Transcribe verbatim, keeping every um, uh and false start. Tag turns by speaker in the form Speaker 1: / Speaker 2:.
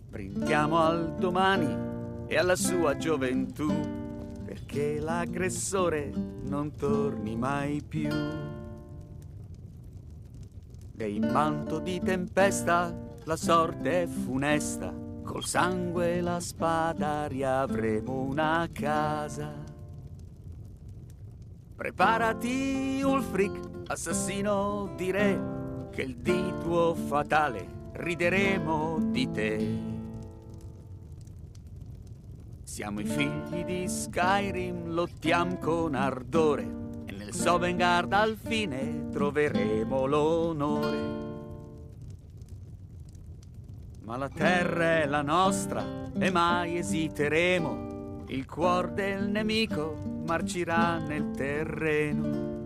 Speaker 1: Brindiamo al domani e alla sua gioventù, perché l'aggressore non torni mai più. E in manto di tempesta la sorte è funesta, col sangue e la spada riavremo una casa. Preparati, Ulfric, assassino di re, che il dì tuo fatale rideremo di te. Siamo i figli di Skyrim, lottiamo con ardore e nel Sovngarde al fine troveremo l'onore. Ma la terra è la nostra e mai esiteremo, il cuor del nemico marcirà nel terreno.